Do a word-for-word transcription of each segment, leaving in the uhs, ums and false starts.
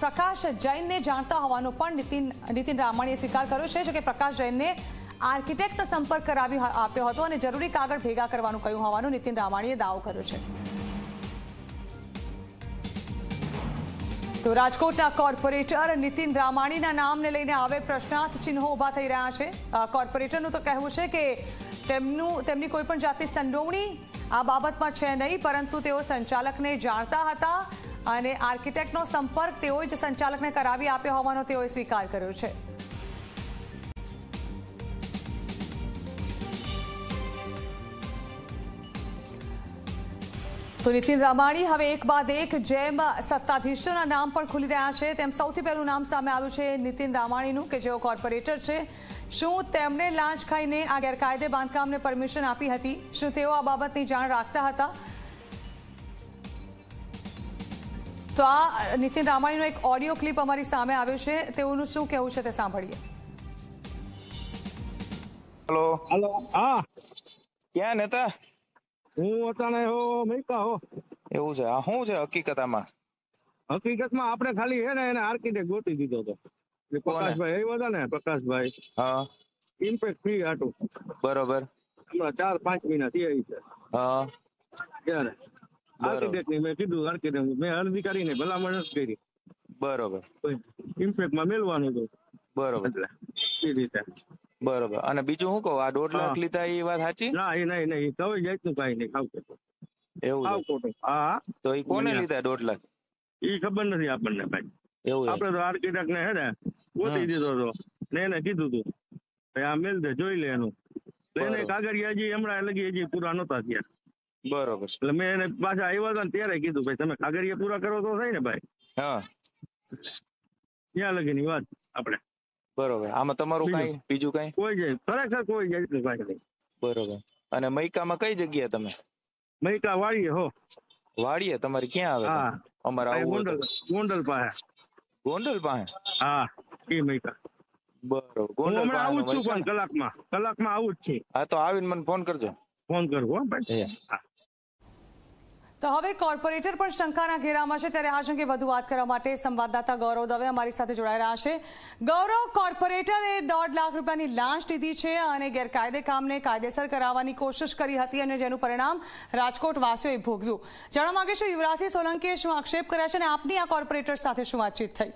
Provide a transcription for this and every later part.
પ્રકાશ જૈનને જાણતા હોવાનો પણ નીતિન નીતિન રામાણીએ સ્વીકાર કર્યો છે. જો કે પ્રકાશ જૈનને આર્કિટેક્ટનો સંપર્ક કરાવી આપ્યો હતો અને જરૂરી કાગળ ભેગા કરવાનું કહ્યું હોવાનું નીતિન રામાણીએ દાવો કર્યો છે. તો રાજકોટના કોર્પોરેટર નીતિન રામાણીના નામને લઈને હવે પ્રશ્નાર્થ ચિહ્નો ઉભા થઈ રહ્યા છે. કોર્પોરેટરનું તો કહેવું છે કે તેમનું તેમની કોઈ પણ જાતની સંડોવણી આ બાબતમાં છે નહીં, પરંતુ તેઓ સંચાલકને જાણતા હતા અને આર્કિટેક્ટનો સંપર્ક તેઓએ જ સંચાલકને કરાવી આપ્યો હોવાનો તેઓએ સ્વીકાર કર્યો છે. તો નીતિન રામાણી હવે એક બાદ એક જેમ સત્તાધીશોના નામ પણ ખુલી રહ્યા છે, તેમ સૌથી પહેલું નામ સામે આવ્યું છે નીતિન રામાણીનું, કે જેઓ કોર્પોરેટર છે. શું તેમણે લાંચ ખાઈને આ ગેરકાયદે બાંધકામને પરમિશન આપી હતી? શું તેઓ આ બાબતની જાણ રાખતા હતા? તો આ નીતિન રામાણીનો એક ઓડિયો ક્લિપ અમારી સામે આવ્યો છે, તેઓનું શું કહેવું છે તે સાંભળીએ. હેલો હેલો હા ક્યાં નેતા? હું અતાણે હો મૈકા હો. એવું છે? આ શું છે હકીકતમાં? હકીકતમાં આપણે ખાલી હે ને એને આર્કિટેક્ટ ગોતી દીધો હતો. પ્રકાશભાઈ આવ્યા હતા ને, પ્રકાશભાઈ. હા. ઇમ્પેક્ટ ફ્રી હતું. બરોબર. હમણાં ચાર પાંચ મહિના થયા છે. હા. ત્યારે આર્કિટેક્ટ ની મેં કીધું, આર્કિટેક્ટ મેં અરજી કરીને ભલામણ નથી કરી. બરોબર. ઇમ્પેક્ટ માં મેળવાનું હતું. બરોબર. એટલે એ રીતે. બરોબર. અને બીજું શું કહું, આ દોઢ લાખ લીધા એ વાત સાચી? ના એ નહીં નહીં કઈ જાતનું કઈ નહીં ખાવ. એવું ખાવ ખોટું. હા. તો એ કોને લીધા દોઢ લાખ? એ ખબર નથી આપણને ભાઈ. એવું આપડે તો આર્કિટેક્ટ ને હે ને ગોતી દીધો હતો ને એને કીધું તું આ મેલ દે જોઈ લે એનું. એને કાગળિયા હજી હમણાં લગી હજી પૂરા નહોતા થયા. બરોબર. એટલે મેં એને પાછા આવ્યા હતા ને ત્યારે કીધું ભાઈ તમે કાગળિયા પૂરા કરો તો થાય ને ભાઈ. હા. ત્યાં લગી ની વાત આપણે. બરોબર. આમાં તમારું કઈ બીજું કઈ? કોઈ જાય ખરેખર કોઈ જાય ભાઈ નહીં. બરોબર. અને મૈકામાં કઈ જગ્યા તમે? મૈકા વાળીએ હો. વાડીએ તમારે ક્યાં આવે? હા અમારા ગોંડલ ગોંડલ પાસે. ગોંડલ પાસે? હા એ મૈકા. બરોબર. ગોંડલ પાસે આવું જ છું પણ કલાકમાં કલાકમાં આવું જ છે. હા તો આવીને મને ફોન કરજો. ફોન કરવો ભાઈ. તો હવે કોર્પોરેટર પણ શંકાના ઘેરામાં છે, ત્યારે આ અંગે વધુ વાત કરવા માટે સંવાદદાતા ગૌરવ દવે અમારી સાથે જોડાઈ રહ્યા છે. ગૌરવ, કોર્પોરેટરે દોઢ લાખ રૂપિયાની લાંચ લીધી છે અને ગેરકાયદે કામને કાયદેસર કરાવવાની કોશિશ કરી હતી અને જેનું પરિણામ રાજકોટ વાસીઓએ ભોગવ્યું. જાણવા માંગે છે યુવરાજસિંહ સોલંકીએ શું આક્ષેપ કર્યા છે અને આપની આ કોર્પોરેટર સાથે શું વાતચીત થઈ?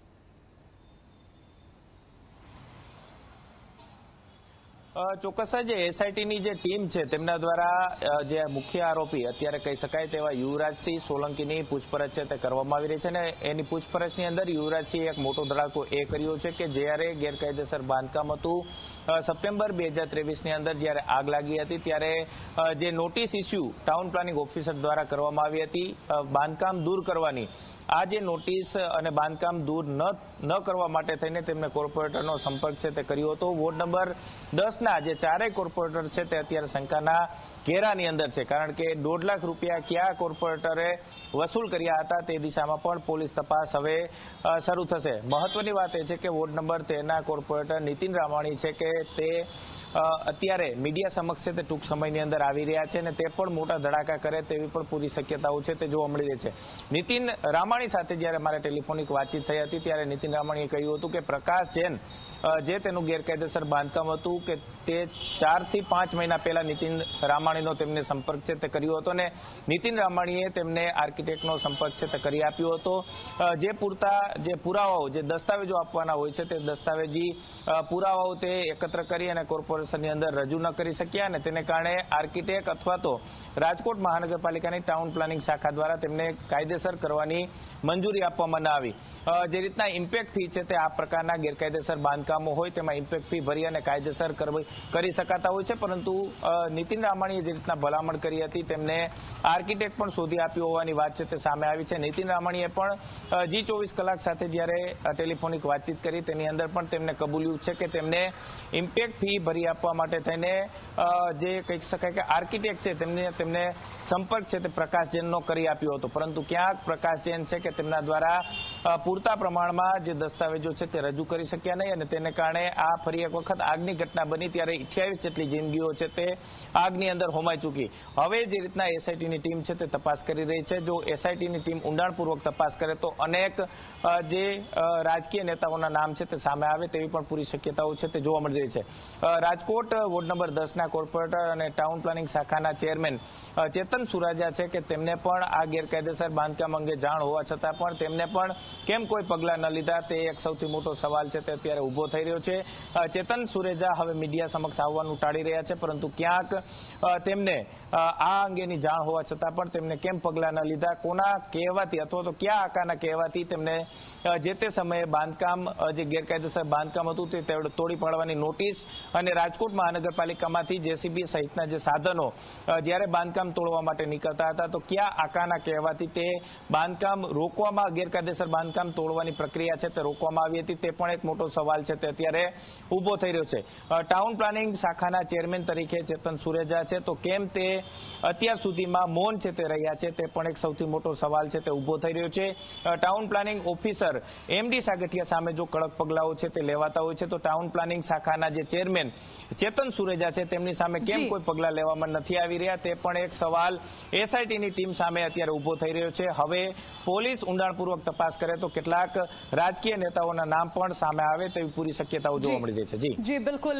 ચોક્કસ જ એસઆઈટીની જે ટીમ છે તેમના દ્વારા જે મુખ્ય આરોપી અત્યારે કહી શકાય તેવા યુવરાજસિંહ સોલંકીની પૂછપરછ છે તે કરવામાં આવી રહી છે અને એની પૂછપરછની અંદર યુવરાજસિંહે એક મોટો ધડાકો એ કર્યો છે કે જ્યારે ગેરકાયદેસર બાંધકામ હતું સપ્ટેમ્બર બે હજાર ત્રેવીસની અંદર જ્યારે આગ લાગી હતી ત્યારે જે notice issue town planning officer દ્વારા કરવામાં આવી હતી બાંધકામ દૂર કરવાની, આ જે નોટિસ અને બાંધકામ દૂર ન ન કરવા માટે થઈને તેમને કોર્પોરેટરનો સંપર્ક છે તે કર્યો હતો. વોર્ડ નંબર દસ ના જે ચારેય કોર્પોરેટર છે તે અત્યારે શંકાના ઘેરાની અંદર છે, કારણ કે દોઢ લાખ રૂપિયા કયા કોર્પોરેટરે વસૂલ કર્યા હતા તે દિશામાં પણ પોલીસ તપાસ હવે શરૂ થશે. મહત્વની વાત એ છે કે વોર્ડ નંબર તેરના કોર્પોરેટર નીતિન રામાણી છે કે તે અત્યારે મીડિયા સમક્ષ છે તે ટૂંક સમયની અંદર આવી રહ્યા છે અને તે પણ મોટા ધડાકા કરે તેવી પણ પૂરી શક્યતાઓ છે તે જોવા મળી રહી છે. નીતિન રામાણી સાથે જ્યારે મારે ટેલિફોનિક વાતચીત થઈ હતી ત્યારે નીતિન રામાણીએ કહ્યું હતું કે પ્રકાશ જૈન જે તેનું ગેરકાયદેસર બાંધકામ હતું કે તે ચાર થી પાંચ મહિના પહેલા નીતિન રામાણીનો તેમને સંપર્ક છે તે કર્યો હતો અને નીતિન રામાણીએ તેમને આર્કિટેક્ટનો સંપર્ક છે તે કરી આપ્યો હતો. જે પૂરતા જે પુરાવાઓ જે દસ્તાવેજો આપવાના હોય છે તે દસ્તાવેજી પુરાવાઓ તે એકત્ર કરી અને કોર્પોરેશનની અંદર રજૂ ન કરી શક્યા અને તેને કારણે આર્કિટેક્ટ અથવા તો રાજકોટ મહાનગરપાલિકાની ટાઉન પ્લાનિંગ શાખા દ્વારા તેમને કાયદેસર કરવાની મંજૂરી આપવામાં ન આવી. જે રીતના ઇમ્પેક્ટ ફી છે તે આ પ્રકારના ગેરકાયદેસર બાંધકામો હોય તેમાં ઇમ્પેક્ટ ફી ભરી અને કાયદેસર કરી શકાતા હોય છે, પરંતુ નીતિન રામાણીએ જે રીતના ભલામણ કરી હતી તેમને આર્કિટેક્ટ પણ શોધી આપ્યો હોવાની વાત છે તે સામે આવી છે. નીતિન રામાણીએ પણ જી ચોવીસ કલાક સાથે જ્યારે ટેલિફોનિક વાતચીત કરી તેની અંદર પણ તેમને કબૂલ્યું છે કે તેમને ઇમ્પેક્ટ ફી ભરી આપવા માટે થઈને જે કહી શકાય કે આર્કિટેક્ટ છે તેમને તેમને સંપર્ક છે તે પ્રકાશ જૈનનો કરી આપ્યો હતો, પરંતુ ક્યાંક પ્રકાશ જૈન છે કે તેમના દ્વારા પૂરતા પ્રમાણમાં જે દસ્તાવેજો છે તે રજૂ કરી શક્યા નહીં અને તેને કારણે આ ફરી એક વખત આગની ઘટના બની ત્યારે અઠ્યાવીસ જેટલી જિંદગીઓ છે તે આગની અંદર હોમાઈ ચૂકી. હવે જે રીતના એસઆઈટીની ટીમ છે તે તપાસ કરી રહી છે. જો એસઆઈટીની ટીમ ઊંડાણપૂર્વક તપાસ કરે તો અનેક જે રાજકીય નેતાઓના નામ છે તે સામે આવે તેવી પણ પૂરી શક્યતાઓ છે તે જોવા મળી રહી છે. રાજકોટ વોર્ડ નંબર દસ ના કોર્પોરેટર અને ટાઉન પ્લાનિંગ શાખાના ચેરમેન ચેતન સુરાજા છે કે તેમને પણ આ ગેરકાયદેસર બાંધકામ અંગે જાણ હોવા છતાં પણ તેમને પણ કેમ કોઈ પગલાં ન લીધા તે એક સૌથી મોટો સવાલ છે તે અત્યારે ઉભો થઈ રહ્યો છે. ચેતન સુરેજા હવે મીડિયા સમક્ષ આવવાનું ટાળી રહ્યા છે, પરંતુ ક્યાંક તેમને આ અંગેની જાણ હોવા છતાં પણ તેમને કેમ પગલાં ન લીધા, કોના કહેવાથી અથવા તો કયા આકાના કહેવાથી તેમને જે તે સમયે બાંધકામ જે ગેરકાયદેસર બાંધકામ હતું તે તોડી પાડવાની નોટિસ અને રાજકોટ મહાનગરપાલિકામાંથી જેસીબી સહિતના જે સાધનો જ્યારે બાંધકામ તોડવા માટે નીકળતા હતા તો કયા આકાના કહેવાથી તે બાંધકામ રોકવામાં ગેરકાયદેસર બાંધકામ તોડવાની પ્રક્રિયા છે તે રોકવામાં આવી હતી તે પણ એક મોટો સવાલ છે તે અત્યારે ઉભો થઈ રહ્યો છે. ટાઉન પ્લાનિંગ શાખાના ચેરમેન તરીકે ચેતન સુરેજા છે તો કેમ તે અત્યાર સુધીમાં મૌન છે તે રહ્યા છે તે પણ એક સૌથી મોટો સવાલ છે તે ઉભો થઈ રહ્યો છે. Town planning officer MD Sagathiya સામે જો કડક પગલાઓ છે તે લેવાતા હોય છે તો ટાઉન પ્લાનિંગ શાખાના જે ચેરમેન ચેતન સુરેજા છે તેમની સામે કેમ કોઈ પગલાં લેવામાં નથી આવી રહ્યા તે પણ એક સવાલ એસઆઈટીની ટીમ સામે અત્યારે ઉભો થઈ રહ્યો છે. હવે પોલીસ ઊંડાણપૂર્વક તપાસ કરે તો કેટલાક રાજકીય નેતાઓના નામ પણ સામે આવે તેવી પૂરી શક્યતાઓ જોવા મળી રહી છે. જી જી બિલકુલ,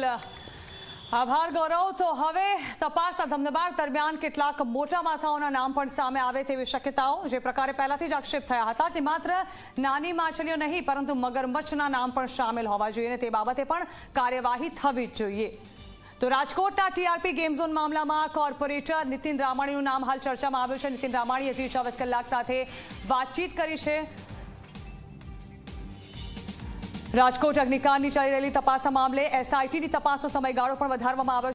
આભાર ગૌરવ. તો હવે તપાસના ધમધમાટ દરમિયાન કેટલાક મોટા માથાઓના નામ પણ સામે આવે તેવી શક્યતાઓ, જે પ્રકારે પહેલાથી જ આક્ષેપ થયા હતા કે માત્ર નાની માછલીઓ નહીં પરંતુ મગરમચ્છના નામ પણ સામેલ હોવા જોઈએ અને તે બાબતે પણ કાર્યવાહી થવી જ જોઈએ. તો રાજકોટના ટીઆરપી ગેમ ઝોન મામલામાં કોર્પોરેટર નીતિન રામાણીનું નામ હાલ ચર્ચામાં આવ્યું છે. નીતિન રામાણીએ ઝી ચોવીસ કલાક સાથે વાતચીત કરી છે. રાજકોટ અગ્નિકાંડની ચાલી રહેલી તપાસના મામલે એસઆઈટીની તપાસનો સમયગાળો પણ વધારવામાં આવ્યો છે.